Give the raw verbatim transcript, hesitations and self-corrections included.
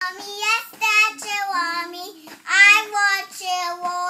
Mommy, yes, Dad, you want me. I want you.